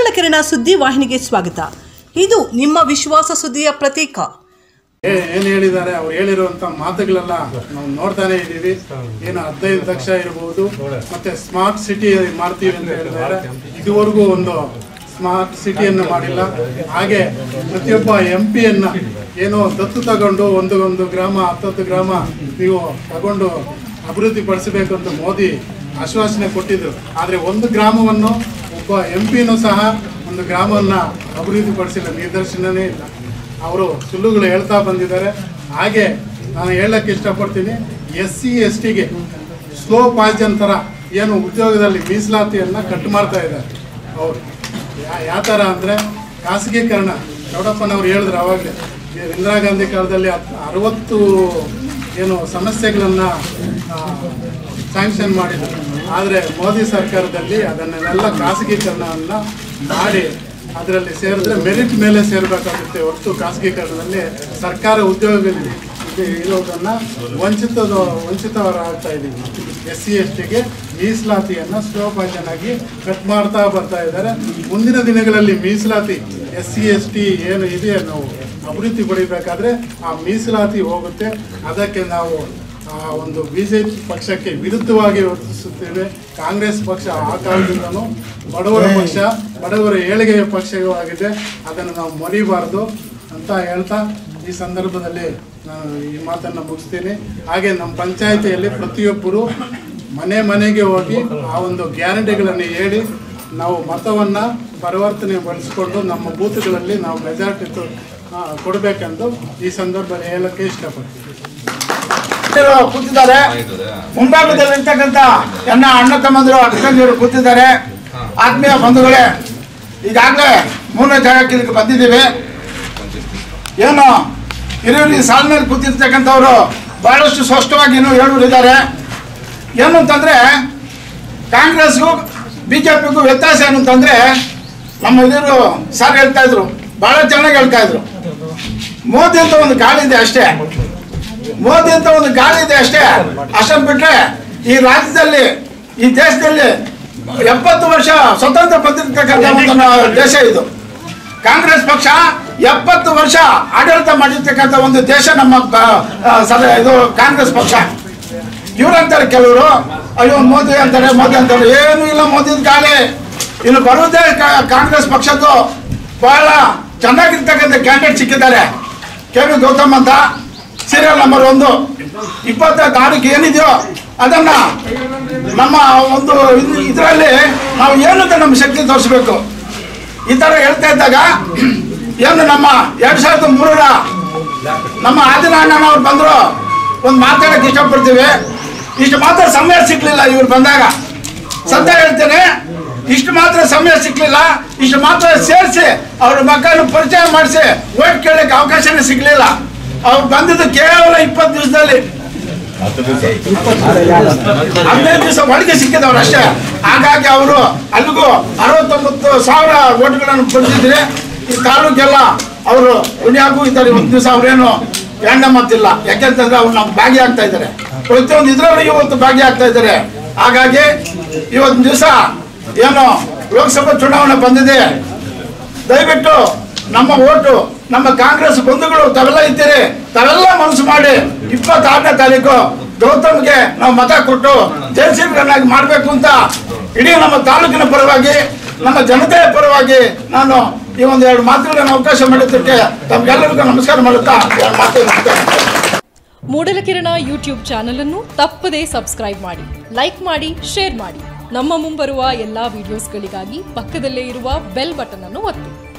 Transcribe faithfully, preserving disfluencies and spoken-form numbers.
ಮೂಡಲಕಿರಣ ಸುದ್ದಿ ವಾಹಿನಿಗೆ ಸ್ವಾಗತ. ಇದು ನಿಮ್ಮ ವಿಶ್ವಾಸ ಸುದ್ದಿಯ ಪ್ರತೀಕ. ಏನು ಹೇಳಿದ್ದಾರೆ ಅವ್ರು ಹೇಳಿರುವಂಥ ಮಾತುಗಳೆಲ್ಲ ನಾವು ನೋಡ್ತಾನೆ ಇದ್ದೀವಿ. ಏನು ಹದಿನೈದು ಲಕ್ಷ ಇರ್ಬೋದು, ಮತ್ತೆ ಸ್ಮಾರ್ಟ್ ಸಿಟಿ ಮಾಡ್ತೀವಿ ಅಂತ ಹೇಳಿದ್ದಾರೆ. ಇದುವರೆಗೂ ಒಂದು ಸ್ಮಾರ್ಟ್ ಸಿಟಿಯನ್ನು ಮಾಡಿಲ್ಲ. ಹಾಗೆ ಪ್ರತಿಯೊಬ್ಬ ಎಂ ಪಿಯನ್ನು ಏನೋ ದತ್ತು ತಗೊಂಡು ಒಂದು ಒಂದು ಗ್ರಾಮ ಹತ್ತತ್ತು ಗ್ರಾಮ ನೀವು ತಗೊಂಡು ಅಭಿವೃದ್ಧಿ ಪಡಿಸಬೇಕು ಅಂತ ಮೋದಿ ಆಶ್ವಾಸನೆ ಕೊಟ್ಟಿದ್ರು. ಆದರೆ ಒಂದು ಗ್ರಾಮವನ್ನು ಒಬ್ಬ ಎಂ ಪಿನೂ ಸಹ ಒಂದು ಗ್ರಾಮವನ್ನು ಅಭಿವೃದ್ಧಿ ಪಡಿಸಿಲ್ಲ, ನಿದರ್ಶನವೇ ಇಲ್ಲ. ಅವರು ಸುಳ್ಳುಗಳು ಹೇಳ್ತಾ ಬಂದಿದ್ದಾರೆ. ಹಾಗೆ ನಾನು ಹೇಳಕ್ಕೆ ಇಷ್ಟಪಡ್ತೀನಿ, ಎಸ್ ಸಿ ಎಸ್ ಟಿಗೆ ಸ್ಲೋ ಪಾಯ್ಸನ್ ಥರ ಏನು ಉದ್ಯೋಗದಲ್ಲಿ ಮೀಸಲಾತಿಯನ್ನು ಕಟ್ ಮಾಡ್ತಾ ಇದ್ದಾರೆ. ಅವರು ಯಾವ ಥರ ಅಂದರೆ ಖಾಸಗೀಕರಣ. ಚೌಡಪ್ಪನವ್ರು ಹೇಳಿದ್ರು ಆವಾಗಲೇ, ಇಂದಿರಾ ಗಾಂಧಿ ಕಾಲದಲ್ಲಿ ಅರವತ್ತು ಏನು ಸಮಸ್ಯೆಗಳನ್ನು ಸ್ಯಾಂಕ್ಷನ್ ಮಾಡಿದರು. ಆದರೆ ಮೋದಿ ಸರ್ಕಾರದಲ್ಲಿ ಅದನ್ನೆಲ್ಲ ಖಾಸಗೀಕರಣವನ್ನು ಮಾಡಿ ಅದರಲ್ಲಿ ಸೇರಿದ್ರೆ ಮೆರಿಟ್ ಮೇಲೆ ಸೇರಬೇಕಾಗುತ್ತೆ ಹೊರತು ಖಾಸಗೀಕರಣದಲ್ಲಿ ಸರ್ಕಾರ ಉದ್ಯೋಗದಲ್ಲಿ ಇರೋದನ್ನು ವಂಚಿತದ ವಂಚಿತವರಾಗ್ತಾ ಇದ್ದೀವಿ. ಎಸ್ ಸಿ ಎಸ್ ಟಿಗೆ ಮೀಸಲಾತಿಯನ್ನು ಸ್ಲೋ ಪಾಯ್ಸನ್ ಆಗಿ ಕಟ್ ಮಾಡ್ತಾ ಬರ್ತಾ ಇದ್ದಾರೆ. ಮುಂದಿನ ದಿನಗಳಲ್ಲಿ ಮೀಸಲಾತಿ ಎಸ್ ಸಿ ಎಸ್ ಟಿ ಏನು ಇದೆ ನಾವು ಅಭಿವೃದ್ಧಿ ಪಡಿಬೇಕಾದ್ರೆ ಆ ಮೀಸಲಾತಿ ಹೋಗುತ್ತೆ. ಅದಕ್ಕೆ ನಾವು ಆ ಒಂದು ಬಿ ಜೆ ಪಿ ಪಕ್ಷಕ್ಕೆ ವಿರುದ್ಧವಾಗಿ ವರ್ತಿಸುತ್ತೇವೆ. ಕಾಂಗ್ರೆಸ್ ಪಕ್ಷ ಆ ಕಾಲದಿಂದಲೂ ಬಡವರ ಪಕ್ಷ, ಬಡವರ ಏಳಿಗೆಯ ಪಕ್ಷವಾಗಿದೆ. ಅದನ್ನು ನಾವು ಮರಿಬಾರ್ದು ಅಂತ ಹೇಳ್ತಾ ಈ ಸಂದರ್ಭದಲ್ಲಿ ನಾನು ಈ ಮಾತನ್ನು ಮುಗಿಸ್ತೀನಿ. ಹಾಗೆ ನಮ್ಮ ಪಂಚಾಯಿತಿಯಲ್ಲಿ ಪ್ರತಿಯೊಬ್ಬರು ಮನೆ ಮನೆಗೆ ಹೋಗಿ ಆ ಒಂದು ಗ್ಯಾರಂಟಿಗಳನ್ನು ಹೇಳಿ ನಾವು ಮತವನ್ನು ಪರಿವರ್ತನೆ ಬಳಸಿಕೊಂಡು ನಮ್ಮ ಬೂತ್ಗಳಲ್ಲಿ ನಾವು ಮೆಜಾರಿಟಿ ಕೊಡಬೇಕೆಂದು ಈ ಸಂದರ್ಭದಲ್ಲಿ ಹೇಳಕ್ಕೆ ಇಷ್ಟಪಡ್ತೀನಿ. ಕೂತಿದ್ದಾರೆ, ಮುಂಭಾಗದಲ್ಲಿ ಇರ್ತಕ್ಕಂಥ ಎಲ್ಲ ಅಣ್ಣ ತಮ್ಮಂದರು ಅಕ್ಕಂದಿರು ಕೂತಿದ್ದಾರೆ. ಆತ್ಮೀಯ ಬಂಧುಗಳೇ, ಈಗಾಗಲೇ ಮೂರನೇ ಜಾಗಕ್ಕೆ ಇದಕ್ಕೆ ಬಂದಿದ್ದೀವಿ. ಏನು ಹಿರಿಯರು ಸಾಲಿನಲ್ಲಿ ಕೂತಿರ್ತಕ್ಕಂಥವ್ರು ಬಹಳಷ್ಟು ಸ್ಪಷ್ಟವಾಗಿ ಇನ್ನೂ ಹೇಳುವರಿದ್ದಾರೆ. ಏನು ಅಂತಂದರೆ ಕಾಂಗ್ರೆಸ್ಗೂ ಬಿ ಜೆ ಪಿಗೂ ವ್ಯತ್ಯಾಸ ಏನು ಅಂತಂದರೆ, ನಮ್ಮ ಹಿರಿಯರು ಸಾರ್ ಹೇಳ್ತಾ ಇದ್ರು, ಭಾಳ ಚೆನ್ನಾಗಿ ಹೇಳ್ತಾ ಇದ್ರು, ಮೋದಿ ಅಂತ ಒಂದು ಗಾಳಿ ಇದೆ ಅಷ್ಟೇ, ಮೋದಿ ಅಂತ ಒಂದು ಗಾಳಿ ಇದೆ ಅಷ್ಟೇ. ಅಷ್ಟನ್ನು ಬಿಟ್ಟರೆ ಈ ರಾಜ್ಯದಲ್ಲಿ, ಈ ದೇಶದಲ್ಲಿ ಎಪ್ಪತ್ತು ವರ್ಷ ಸ್ವತಂತ್ರ ಬಂದಿರತಕ್ಕಂಥ ಒಂದು ದೇಶ ಇದು. ಕಾಂಗ್ರೆಸ್ ಪಕ್ಷ ಎಪ್ಪತ್ತು ವರ್ಷ ಆಡಳಿತ ಮಾಡಿರ್ತಕ್ಕಂಥ ಒಂದು ದೇಶ ನಮ್ಮ ಇದು ಕಾಂಗ್ರೆಸ್ ಪಕ್ಷ. ಇವರಂತಾರೆ ಕೆಲವರು, ಅಯ್ಯೋ ಮೋದಿ ಅಂತಾರೆ ಮೋದಿ ಅಂತಾರೆ. ಏನೂ ಇಲ್ಲ, ಮೋದಿ ಗಾಳಿ. ಇನ್ನು ಬರುವುದೇ ಕಾಂಗ್ರೆಸ್ ಪಕ್ಷದ್ದು ಬಹಳ ಚೆನ್ನಾಗಿರ್ತಕ್ಕಂಥ ಕ್ಯಾಂಡಿಡೇಟ್ ಸಿಕ್ಕಿದ್ದಾರೆ. ಕೆ ವಿ ಗೌತಮ್ ಅಂತ, ಸೀರಿಯಲ್ ನಂಬರ್ ಒಂದು. ಇಪ್ಪತ್ತ ತಾರೀಕು ಏನಿದೆಯೋ ಅದನ್ನು ನಮ್ಮ ಒಂದು ಇದರಲ್ಲಿ ನಾವು ಏನಂತ ನಮ್ಮ ಶಕ್ತಿ ತೋರಿಸ್ಬೇಕು. ಈ ಥರ ಹೇಳ್ತಾ ಇದ್ದಾಗ ಏನು ನಮ್ಮ ಎರಡು ಸಾವಿರದ ಮೂರರ ನಮ್ಮ ಆದಿನಾರಾಯಣನವ್ರು ಬಂದರು, ಒಂದು ಮಾತಾಡೋಕ್ಕೆ ಇಷ್ಟಪಡ್ತೀವಿ. ಇಷ್ಟು ಮಾತ್ರ ಸಮಯ ಸಿಕ್ಕಲಿಲ್ಲ ಇವ್ರು ಬಂದಾಗ, ಸತ್ಯ ಹೇಳ್ತೇನೆ. ಇಷ್ಟು ಮಾತ್ರ ಸಮಯ ಸಿಕ್ಕಲಿಲ್ಲ, ಇಷ್ಟು ಮಾತ್ರ ಸೇರಿಸಿ ಅವ್ರ ಮಕ್ಕಳನ್ನು ಪರಿಚಯ ಮಾಡಿಸಿ ಓಟ್ ಕೇಳಕ್ಕೆ ಅವಕಾಶನೇ ಸಿಗಲಿಲ್ಲ. ಅವ್ರು ಬಂದಿದ್ದು ಕೇವಲ ಇಪ್ಪತ್ತು ದಿವಸದಲ್ಲಿ, ಹದಿನೈದು ದಿವಸ ಒಳಗೆ ಸಿಕ್ಕಿದವ್ರು ಅಷ್ಟೇ. ಹಾಗಾಗಿ ಅವರು ಅಲ್ಲಿಗೂ ಅರವತ್ತೊಂಬತ್ತು ಸಾವಿರ ಓಟ್ಗಳನ್ನು ಪಡೆದಿದ್ರೆ ಈ ತಾಲೂಕೆಲ್ಲ ಅವರು ಪುಣ್ಯಾಗೂ ಇದ್ದಾರೆ. ಒಂದು ದಿವಸ ಅವ್ರೇನು ಹೆಣ್ಣ ಮತ್ತಿಲ್ಲ, ಯಾಕೆಂತಂದ್ರೆ ಅವ್ರು ನಮ್ಗೆ ಭಾಗಿಯಾಗ್ತಾ ಇದ್ದಾರೆ, ಪ್ರತಿಯೊಂದು ಇದರಲ್ಲೂ ಇವತ್ತು ಭಾಗಿಯಾಗ್ತಾ ಇದ್ದಾರೆ. ಹಾಗಾಗಿ ಇವತ್ತು ದಿವಸ ಏನು ಲೋಕಸಭಾ ಚುನಾವಣೆ ಬಂದಿದೆ, ದಯವಿಟ್ಟು ನಮ್ಮ ಓಟು ನಮ್ಮ ಕಾಂಗ್ರೆಸ್ ಬಂಧುಗಳು ತಾವೆಲ್ಲ ಇದ್ದೀರಿ, ತಾವೆಲ್ಲ ಮನಸ್ಸು ಮಾಡಿ ಇಪ್ಪತ್ತಾರನೇ ತಾರೀಕು ಗೌತಮ್ಗೆ ನಾವು ಮತ ಕೊಟ್ಟು ಜಯಶೀಲರನ್ನಾಗಿ ಮಾಡಬೇಕು ಅಂತ ಇಡೀ ನಮ್ಮ ತಾಲೂಕಿನ ಪರವಾಗಿ, ನಮ್ಮ ಜನತೆಯ ಪರವಾಗಿ ನಾನು ಈ ಒಂದು ಎರಡು ಮಾತುಗಳನ್ನು ಅವಕಾಶ ಮಾಡಿದ್ದಕ್ಕೆ ತಮ್ಗೆಲ್ಲರಿಗೂ ನಮಸ್ಕಾರ ಮಾಡುತ್ತಾ ಎರಡು ಮಾತು. ಮೂಡಲಕಿರಣ ಯೂಟ್ಯೂಬ್ ಚಾನಲ್ ಅನ್ನು ತಪ್ಪದೇ ಸಬ್ಸ್ಕ್ರೈಬ್ ಮಾಡಿ, ಲೈಕ್ ಮಾಡಿ, ಶೇರ್ ಮಾಡಿ. ನಮ್ಮ ಮುಂಬರುವ ಎಲ್ಲಾ ವಿಡಿಯೋಸ್ಗಳಿಗಾಗಿ ಪಕ್ಕದಲ್ಲೇ ಇರುವ ಬೆಲ್ ಬಟನ್ ಅನ್ನು ಒತ್ತಿ.